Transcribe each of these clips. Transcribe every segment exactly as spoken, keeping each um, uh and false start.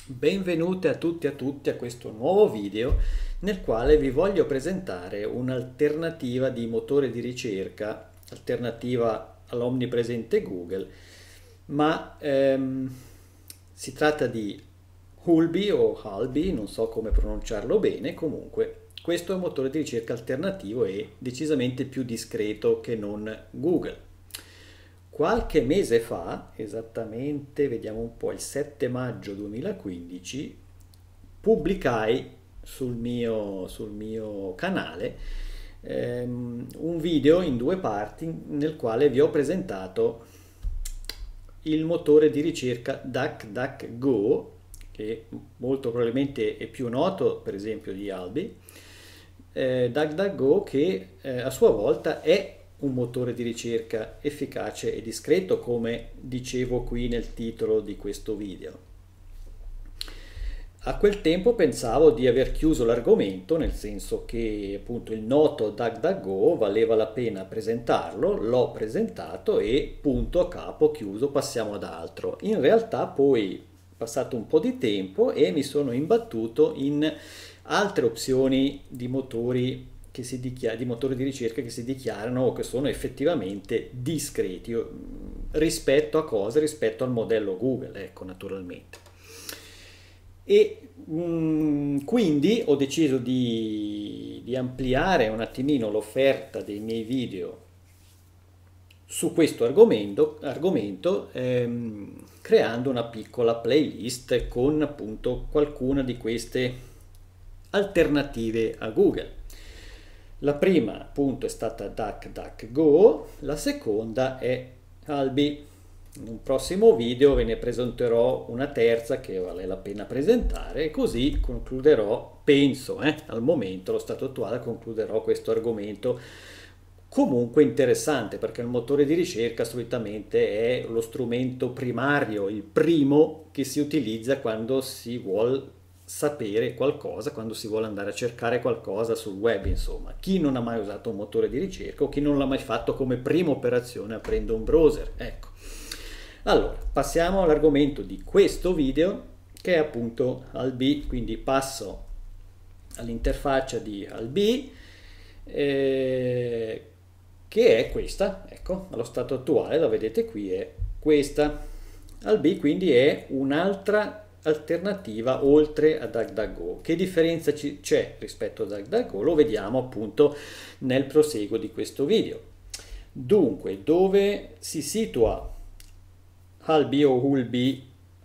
Benvenute a tutti e a tutti a questo nuovo video nel quale vi voglio presentare un'alternativa di motore di ricerca, alternativa all'omnipresente Google, ma ehm, si tratta di Hulbi o Halby, non so come pronunciarlo bene, comunque questo è un motore di ricerca alternativo e decisamente più discreto che non Google. Qualche mese fa, esattamente, vediamo un po', il sette maggio duemilaquindici, pubblicai sul mio, sul mio canale ehm, un video in due parti nel quale vi ho presentato il motore di ricerca DuckDuckGo, che molto probabilmente è più noto per esempio di Albi, eh, DuckDuckGo che eh, a sua volta è un motore di ricerca efficace e discreto, come dicevo qui nel titolo di questo video. A quel tempo pensavo di aver chiuso l'argomento, nel senso che appunto il noto DuckDuckGo valeva la pena presentarlo, l'ho presentato e punto a capo, chiuso, passiamo ad altro. In realtà poi è passato un po' di tempo e mi sono imbattuto in altre opzioni di motori che si dichiar- di motori di ricerca che si dichiarano o che sono effettivamente discreti rispetto a cosa? Rispetto al modello Google, ecco, naturalmente. E mh, quindi ho deciso di, di ampliare un attimino l'offerta dei miei video su questo argomento, argomento ehm, creando una piccola playlist con appunto qualcuna di queste alternative a Google. La prima appunto è stata DuckDuckGo, la seconda è Albi. In un prossimo video ve ne presenterò una terza che vale la pena presentare e così concluderò, penso, eh, al momento, allo stato attuale, concluderò questo argomento comunque interessante, perché il motore di ricerca solitamente è lo strumento primario, il primo che si utilizza quando si vuole sapere qualcosa, quando si vuole andare a cercare qualcosa sul web, insomma. Chi non ha mai usato un motore di ricerca o chi non l'ha mai fatto come prima operazione aprendo un browser, ecco. Allora, passiamo all'argomento di questo video, che è appunto Albi, quindi passo all'interfaccia di Albi, eh, che è questa, ecco, allo stato attuale, la vedete qui, è questa. Albi quindi è un'altra alternativa oltre a DuckDuckGo. Che differenza c'è rispetto a DuckDuckGo? Lo vediamo appunto nel proseguo di questo video. Dunque, dove si situa Albi o Hulbi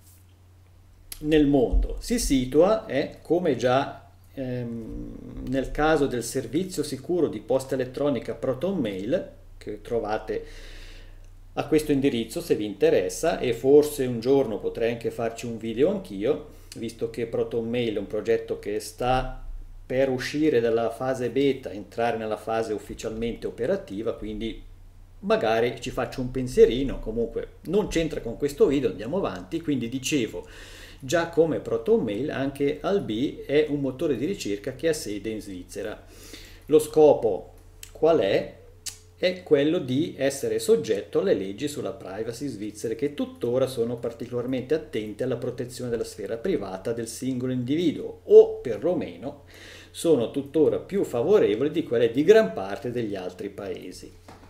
nel mondo? Si situa, eh, come già ehm, nel caso del servizio sicuro di posta elettronica ProtonMail, che trovate a questo indirizzo se vi interessa, e forse un giorno potrei anche farci un video anch'io, visto che ProtonMail è un progetto che sta per uscire dalla fase beta, entrare nella fase ufficialmente operativa, quindi magari ci faccio un pensierino. Comunque non c'entra con questo video, andiamo avanti. Quindi dicevo, già come ProtonMail anche Albi è un motore di ricerca che ha sede in Svizzera. Lo scopo qual è? È quello di essere soggetto alle leggi sulla privacy svizzere, che tuttora sono particolarmente attente alla protezione della sfera privata del singolo individuo, o perlomeno sono tuttora più favorevoli di quelle di gran parte degli altri paesi.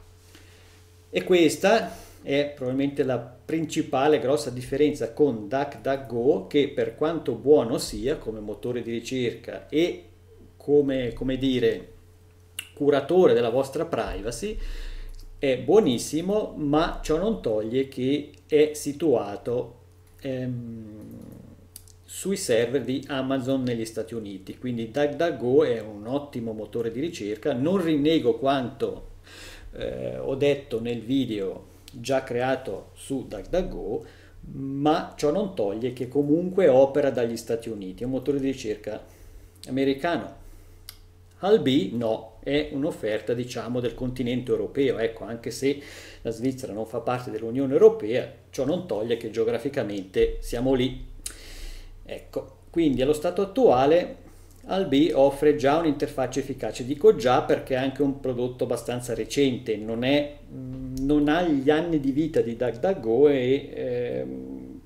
E questa è probabilmente la principale grossa differenza con DuckDuckGo, che per quanto buono sia come motore di ricerca e come, come dire, curatore della vostra privacy, è buonissimo, ma ciò non toglie che è situato ehm, sui server di Amazon negli Stati Uniti. Quindi DuckDuckGo è un ottimo motore di ricerca, non rinnego quanto eh, ho detto nel video già creato su DuckDuckGo, ma ciò non toglie che comunque opera dagli Stati Uniti, è un motore di ricerca americano. Albi no, è un'offerta diciamo del continente europeo, ecco, anche se la Svizzera non fa parte dell'Unione Europea, ciò non toglie che geograficamente siamo lì. Ecco, quindi allo stato attuale Albi offre già un'interfaccia efficace, dico già perché è anche un prodotto abbastanza recente, non, è, non ha gli anni di vita di DuckDuckGo e eh,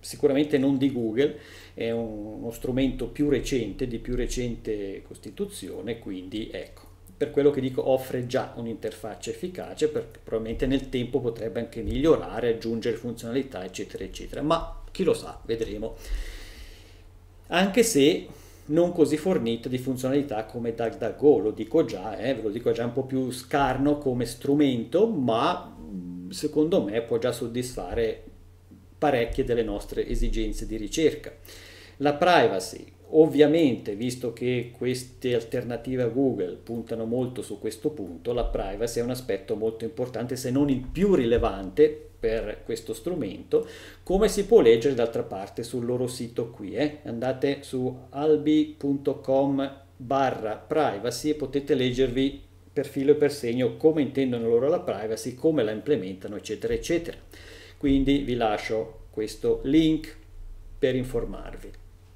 sicuramente non di Google, è un- uno strumento più recente, di più recente costituzione, quindi ecco, per quello che dico offre già un'interfaccia efficace, perché probabilmente nel tempo potrebbe anche migliorare, aggiungere funzionalità, eccetera, eccetera, ma chi lo sa, vedremo. Anche se non così fornita di funzionalità come DuckDuckGo, lo dico già, eh, ve lo dico già un po' più scarno come strumento, ma mh, secondo me può già soddisfare parecchie delle nostre esigenze di ricerca. La privacy, ovviamente, visto che queste alternative a Google puntano molto su questo punto, la privacy è un aspetto molto importante, se non il più rilevante per questo strumento, come si può leggere d'altra parte sul loro sito qui. Eh? Andate su albi punto com barra privacy e potete leggervi per filo e per segno come intendono loro la privacy, come la implementano, eccetera, eccetera. Quindi vi lascio questo link per informarvi.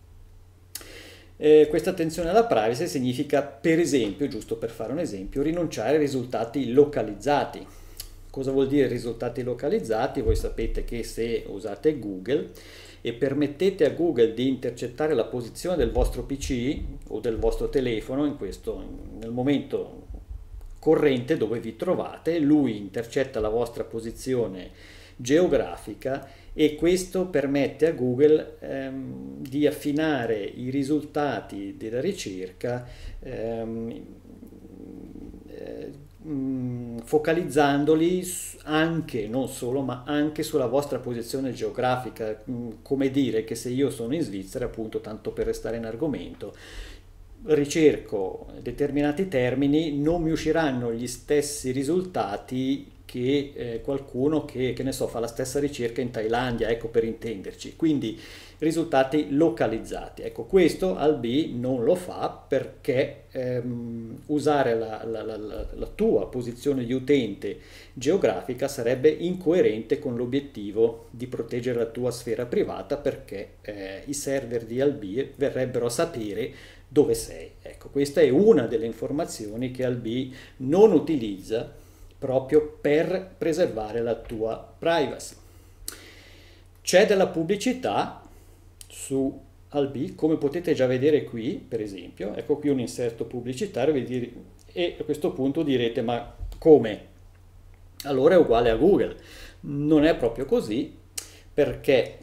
Eh, questa attenzione alla privacy significa, per esempio, giusto per fare un esempio, rinunciare ai risultati localizzati. Cosa vuol dire risultati localizzati? Voi sapete che se usate Google e permettete a Google di intercettare la posizione del vostro P C o del vostro telefono in questo, nel momento corrente dove vi trovate, lui intercetta la vostra posizione geografica e questo permette a Google ehm, di affinare i risultati della ricerca ehm, eh, mh, focalizzandoli anche, non solo, ma anche sulla vostra posizione geografica, mh, come dire che se io sono in Svizzera, appunto, tanto per restare in argomento, ricerco determinati termini, non mi usciranno gli stessi risultati che eh, qualcuno che, che ne so, fa la stessa ricerca in Thailandia, ecco, per intenderci. Quindi risultati localizzati. Ecco, questo Albi non lo fa perché ehm, usare la, la, la, la tua posizione di utente geografica sarebbe incoerente con l'obiettivo di proteggere la tua sfera privata, perché eh, i server di Albi verrebbero a sapere dove sei. Ecco, questa è una delle informazioni che Albi non utilizza proprio per preservare la tua privacy. C'è della pubblicità su Albi, come potete già vedere qui, per esempio, ecco qui un inserto pubblicitario, e a questo punto direte, ma come? Allora è uguale a Google. Non è proprio così, perché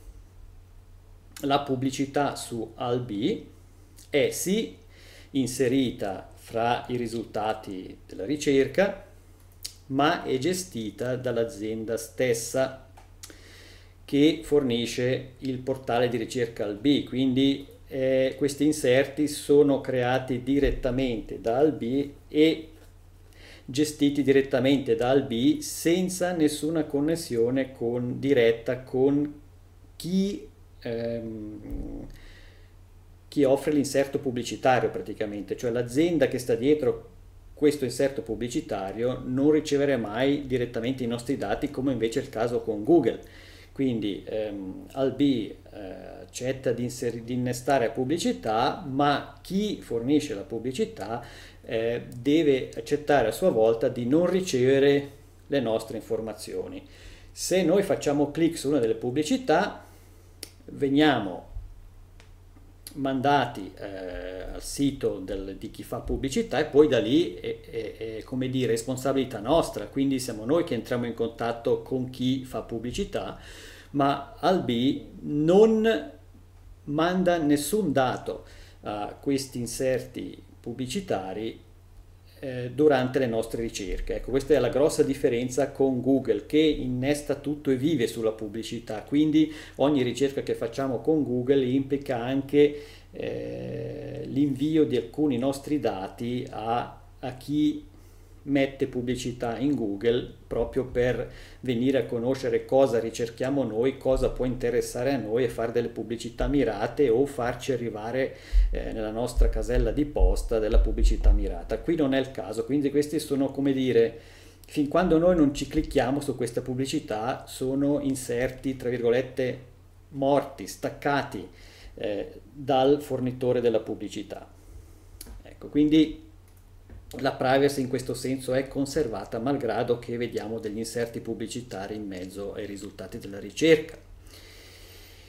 la pubblicità su Albi è sì inserita fra i risultati della ricerca, ma è gestita dall'azienda stessa che fornisce il portale di ricerca Albi, quindi eh, questi inserti sono creati direttamente da Albi e gestiti direttamente da Albi senza nessuna connessione con, diretta con chi, ehm, chi offre l'inserto pubblicitario praticamente, cioè l'azienda che sta dietro questo inserto pubblicitario non ricevere mai direttamente i nostri dati, come invece è il caso con Google. Quindi ehm, Albi eh, accetta di, inseri- di innestare pubblicità, ma chi fornisce la pubblicità eh, deve accettare a sua volta di non ricevere le nostre informazioni. Se noi facciamo clic su una delle pubblicità, veniamo mandati eh, al sito del, di chi fa pubblicità, e poi da lì è, è, è come dire responsabilità nostra, quindi siamo noi che entriamo in contatto con chi fa pubblicità, ma Albi non manda nessun dato a questi inserti pubblicitari eh, durante le nostre ricerche. Ecco, questa è la grossa differenza con Google, che innesta tutto e vive sulla pubblicità, quindi ogni ricerca che facciamo con Google implica anche eh, l'invio di alcuni nostri dati a, a chi mette pubblicità in Google, proprio per venire a conoscere cosa ricerchiamo noi, cosa può interessare a noi, e fare delle pubblicità mirate o farci arrivare eh, nella nostra casella di posta della pubblicità mirata. Qui non è il caso, quindi questi sono, come dire, fin quando noi non ci clicchiamo su questa pubblicità, sono inserti tra virgolette morti, staccati eh, dal fornitore della pubblicità. Ecco, quindi la privacy in questo senso è conservata, malgrado che vediamo degli inserti pubblicitari in mezzo ai risultati della ricerca.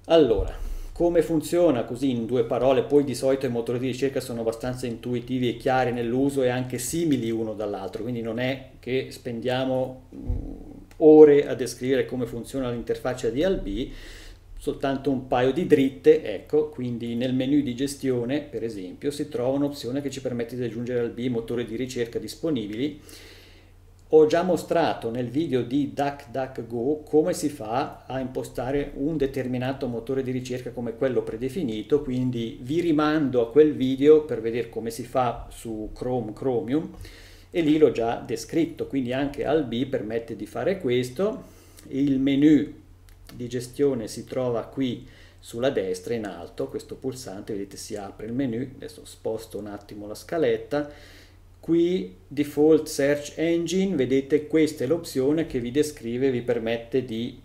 Allora, come funziona così in due parole? Poi di solito i motori di ricerca sono abbastanza intuitivi e chiari nell'uso e anche simili uno dall'altro, quindi non è che spendiamo mh, ore a descrivere come funziona l'interfaccia di Albi, soltanto un paio di dritte, ecco, quindi nel menu di gestione, per esempio, si trova un'opzione che ci permette di aggiungere Albi i motori di ricerca disponibili. Ho già mostrato nel video di DuckDuckGo come si fa a impostare un determinato motore di ricerca come quello predefinito, quindi vi rimando a quel video per vedere come si fa su Chrome Chromium e lì l'ho già descritto, quindi anche Albi permette di fare questo. Il menu di gestione si trova qui sulla destra in alto, questo pulsante, vedete si apre il menu, adesso sposto un attimo la scaletta. Qui Default Search Engine, vedete questa è l'opzione che vi descrive, vi permette di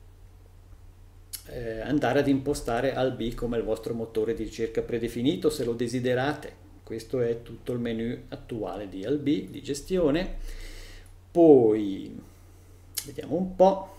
eh, andare ad impostare Albi come il vostro motore di ricerca predefinito se lo desiderate. Questo è tutto il menu attuale di Albi, di gestione. Poi vediamo un po'.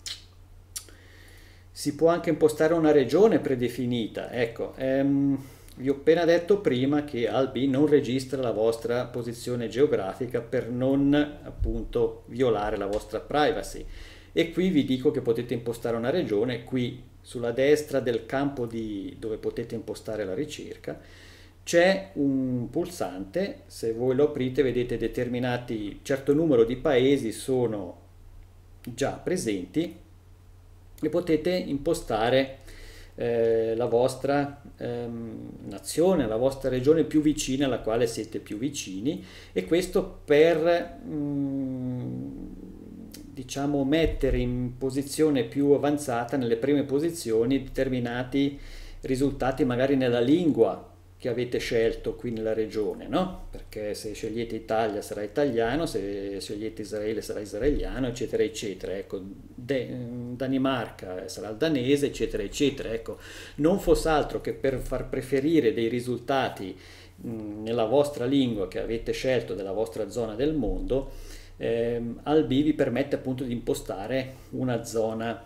Si può anche impostare una regione predefinita, ecco. Ehm, Vi ho appena detto prima che Albi non registra la vostra posizione geografica per non appunto violare la vostra privacy e qui vi dico che potete impostare una regione. Qui sulla destra del campo di, dove potete impostare la ricerca c'è un pulsante, se voi lo aprite vedete determinati certo numero di paesi sono già presenti e potete impostare Eh, la vostra ehm, nazione, la vostra regione più vicina alla quale siete più vicini e questo per mh, diciamo mettere in posizione più avanzata nelle prime posizioni determinati risultati magari nella lingua che avete scelto qui nella regione, no? Perché se scegliete Italia sarà italiano, se scegliete Israele sarà israeliano, eccetera, eccetera. Ecco, De- Danimarca sarà il danese, eccetera, eccetera. Ecco, non fosse altro che per far preferire dei risultati mh, nella vostra lingua che avete scelto della vostra zona del mondo, ehm, Albi vi permette appunto di impostare una zona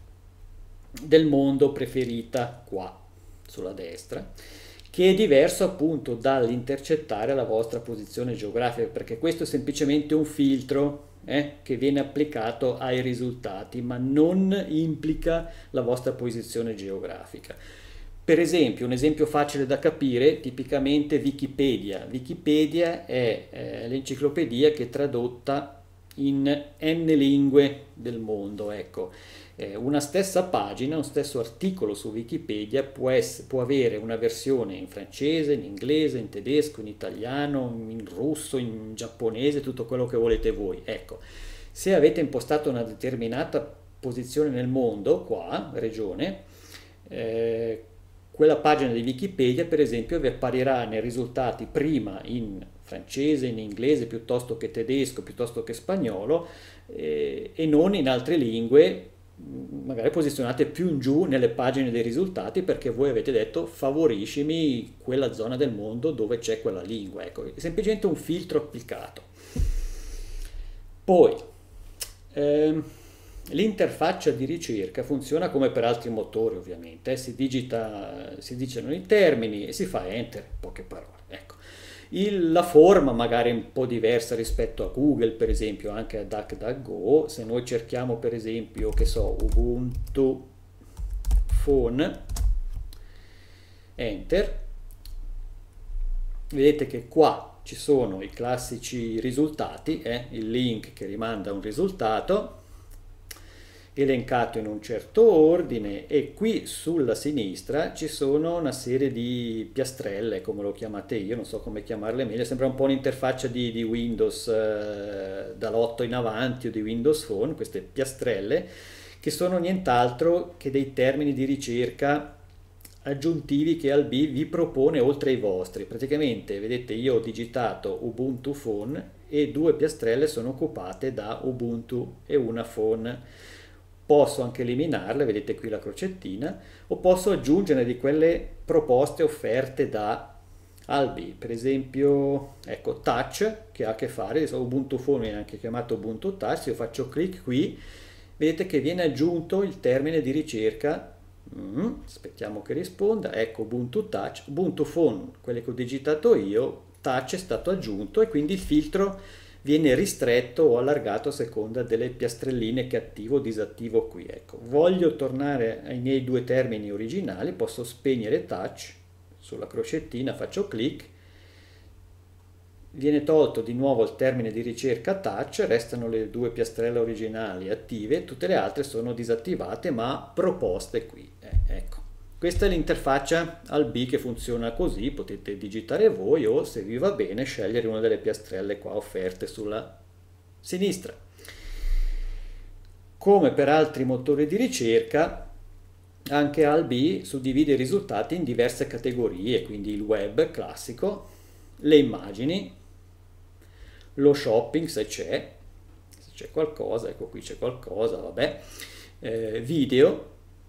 del mondo preferita qua sulla destra, che è diverso appunto dall'intercettare la vostra posizione geografica, perché questo è semplicemente un filtro eh, che viene applicato ai risultati, ma non implica la vostra posizione geografica. Per esempio, un esempio facile da capire, tipicamente Wikipedia. Wikipedia è eh, l'enciclopedia che è tradotta in n lingue del mondo, ecco. Eh, una stessa pagina, un stesso articolo su Wikipedia può, essere, può avere una versione in francese, in inglese, in tedesco, in italiano, in russo, in giapponese, tutto quello che volete voi. Ecco, se avete impostato una determinata posizione nel mondo, qua, regione, eh, quella pagina di Wikipedia, per esempio, vi apparirà nei risultati prima in francese, in inglese, piuttosto che tedesco, piuttosto che spagnolo, eh, e non in altre lingue, magari posizionate più in giù nelle pagine dei risultati perché voi avete detto favoriscimi quella zona del mondo dove c'è quella lingua. Ecco, è semplicemente un filtro applicato. Poi ehm, l'interfaccia di ricerca funziona come per altri motori, ovviamente, eh, si digita, si dicono i termini e si fa enter, poche parole. Ecco. Il, la forma magari è un po' diversa rispetto a Google, per esempio, anche a DuckDuckGo. Se noi cerchiamo per esempio, che so, Ubuntu Phone, enter, vedete che qua ci sono i classici risultati, eh, il link che rimanda a un risultato elencato in un certo ordine e qui sulla sinistra ci sono una serie di piastrelle, come lo chiamate io, non so come chiamarle meglio, sembra un po' un'interfaccia di, di Windows eh, dall'otto in avanti o di Windows Phone, queste piastrelle che sono nient'altro che dei termini di ricerca aggiuntivi che Albi vi propone oltre ai vostri. Praticamente vedete io ho digitato Ubuntu Phone e due piastrelle sono occupate da Ubuntu e una Phone. Posso anche eliminarle, vedete qui la crocettina, o posso aggiungere di quelle proposte offerte da Albi, per esempio, ecco, Touch, che ha a che fare, Ubuntu Phone viene anche chiamato Ubuntu Touch, se io faccio clic qui, vedete che viene aggiunto il termine di ricerca Mm, aspettiamo che risponda. Ecco Ubuntu Touch, Ubuntu Phone, quelle che ho digitato io, Touch è stato aggiunto e quindi il filtro viene ristretto o allargato a seconda delle piastrelline che attivo o disattivo qui. Ecco, voglio tornare ai miei due termini originali, posso spegnere Touch, sulla crocettina faccio clic, viene tolto di nuovo il termine di ricerca Touch, restano le due piastrelle originali attive, tutte le altre sono disattivate ma proposte qui. Eh, ecco. Questa è l'interfaccia Albi che funziona così, potete digitare voi o se vi va bene scegliere una delle piastrelle qua offerte sulla sinistra. Come per altri motori di ricerca, anche Albi suddivide i risultati in diverse categorie, quindi il web classico, le immagini, lo shopping se c'è, se c'è qualcosa, ecco qui c'è qualcosa, vabbè, eh, video,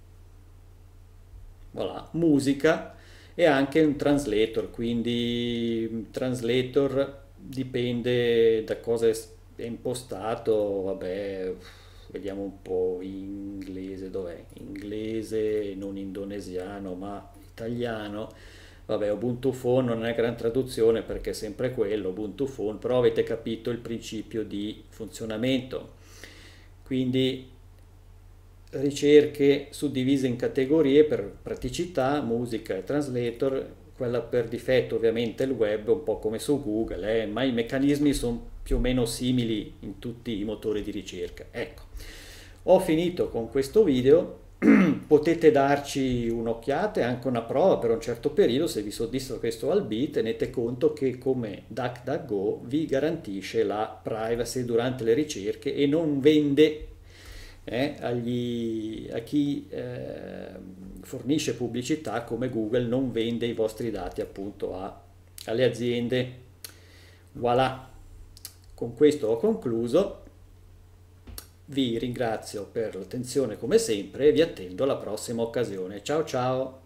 voilà, musica e anche un translator, quindi translator dipende da cosa è impostato, vabbè, vediamo un po' inglese, dov'è? Inglese, non indonesiano, ma italiano. Vabbè, Ubuntu Phone non è gran traduzione perché è sempre quello, Ubuntu Phone, però avete capito il principio di funzionamento. Quindi ricerche suddivise in categorie per praticità, musica e translator, quella per difetto ovviamente è il web, un po' come su Google, eh, ma i meccanismi sono più o meno simili in tutti i motori di ricerca. Ecco, ho finito con questo video, potete darci un'occhiata e anche una prova per un certo periodo, se vi soddisfa questo Albi, tenete conto che come DuckDuckGo vi garantisce la privacy durante le ricerche e non vende Eh, agli, a chi eh, fornisce pubblicità come Google, non vende i vostri dati appunto a, alle aziende. Voilà, con questo ho concluso, vi ringrazio per l'attenzione come sempre e vi attendo alla prossima occasione. Ciao ciao!